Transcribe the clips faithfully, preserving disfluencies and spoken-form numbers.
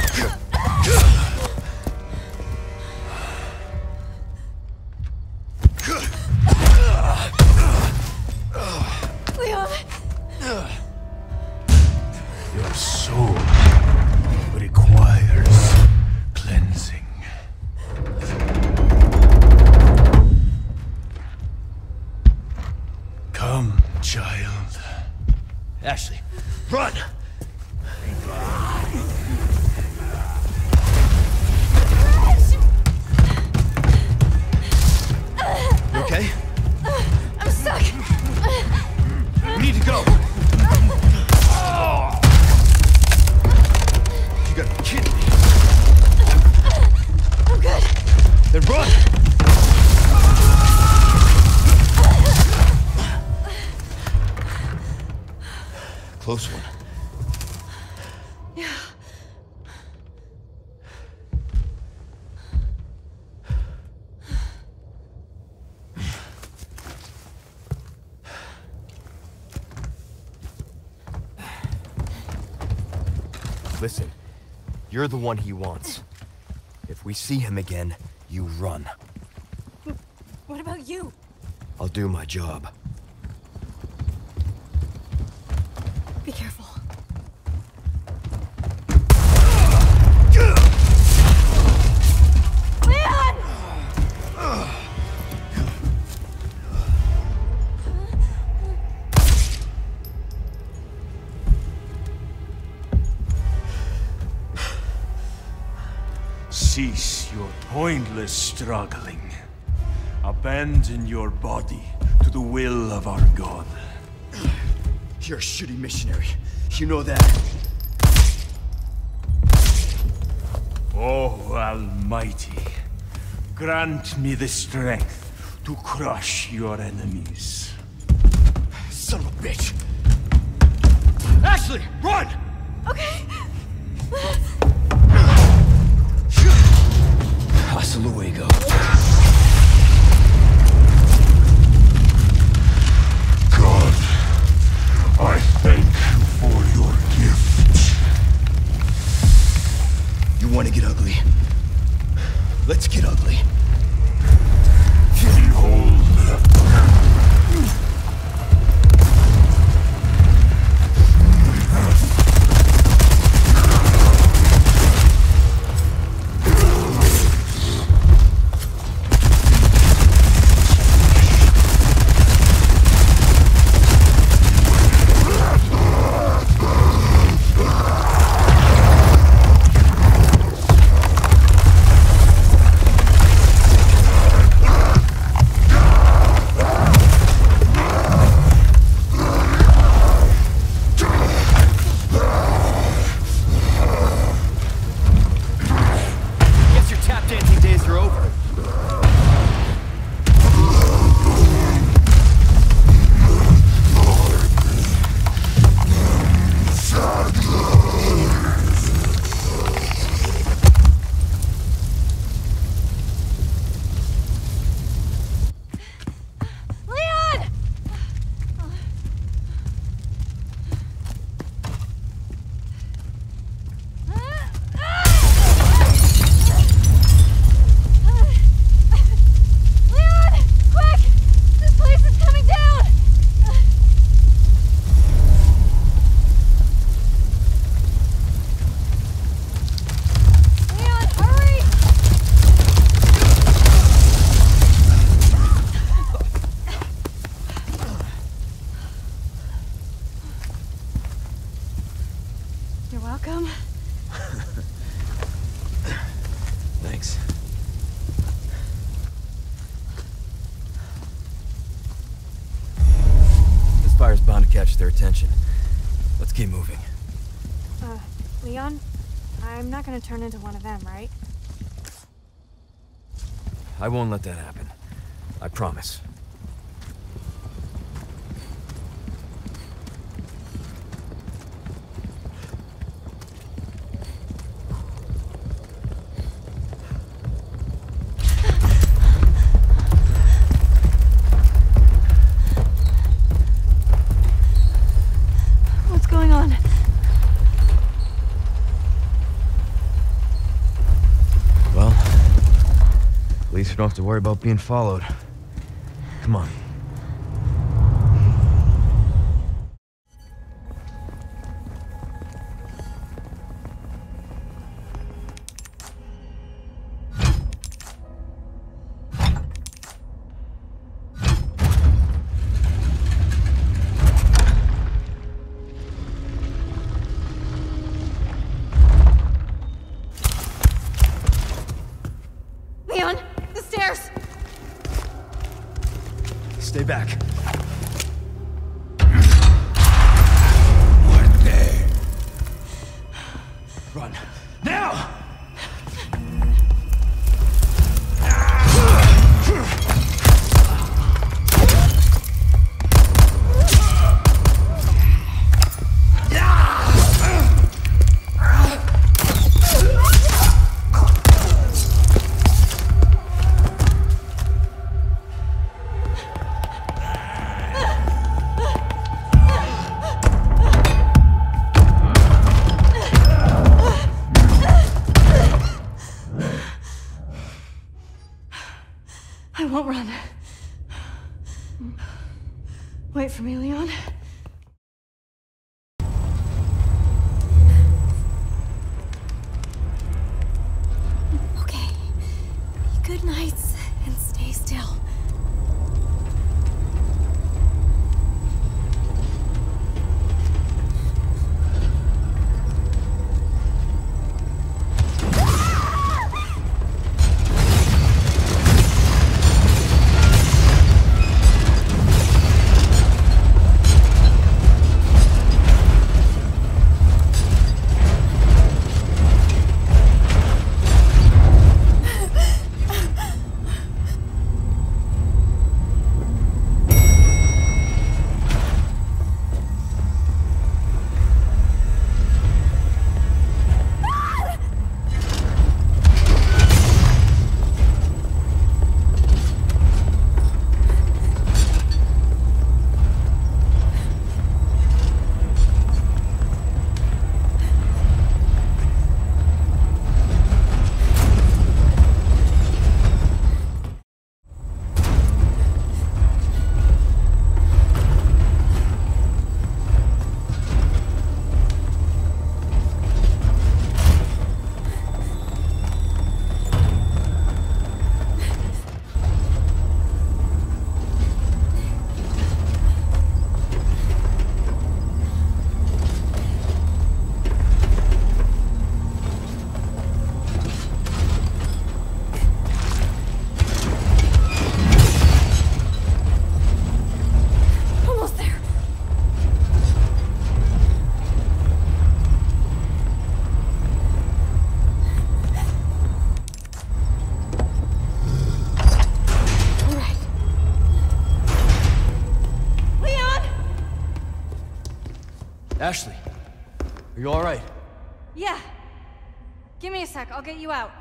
Your soul requires cleansing. Come, child. Ashley, run! You okay? I'm stuck. We need to go. You gotta be kidding me. I'm good. Then run! Close one. Yeah. Listen, you're the one he wants. If we see him again, you run. What about you? I'll do my job. Be careful. Leon! Cease your pointless struggling. Abandon your body to the will of our God. You're a shitty missionary. You know that. Oh, Almighty, grant me the strength to crush your enemies. Son of a bitch! Ashley, run! Okay. Hasta luego. God, I thank you for your gift. You want to get ugly? Let's get ugly. Behold. You're welcome. Thanks. This fire's bound to catch their attention. Let's keep moving. Uh, Leon? I'm not gonna turn into one of them, right? I won't let that happen. I promise. What's going on? least we don't have to worry about being followed. Come on. Stay back. Run. Now! I won't run. Wait for me, Leon. Okay. Good nights and stay still. Ashley, are you all right? Yeah. Give me a sec, I'll get you out.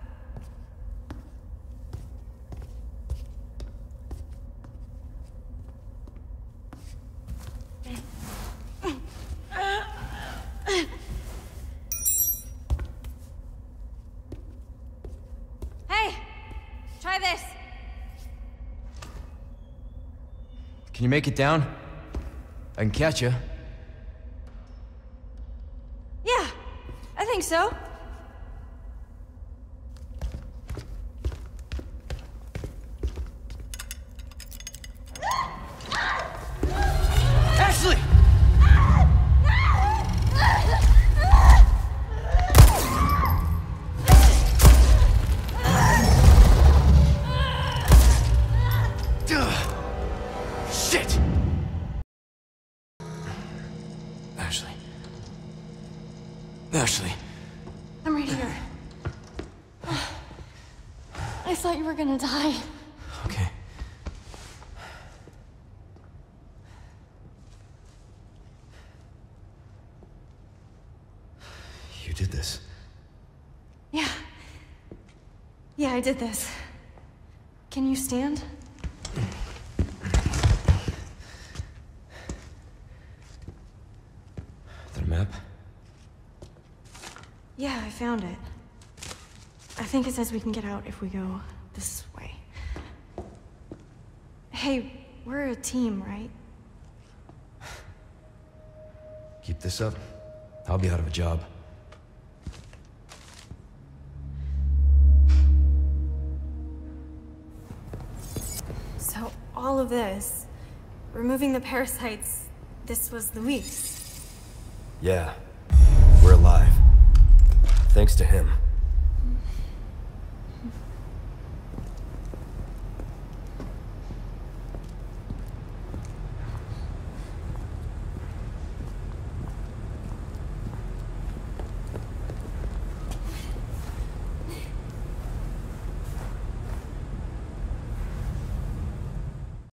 Hey! Try this! Can you make it down? I can catch you. Yeah, I think so. Ashley! Shit! Ashley. Ashley. I'm right here. I thought you were gonna die. Okay. You did this. Yeah. Yeah, I did this. Can you stand? That a map? Yeah, I found it. I think it says we can get out if we go this way. Hey, we're a team, right? Keep this up, I'll be out of a job. So, all of this, removing the parasites, this was Luis. Yeah, we're alive. Thanks to him.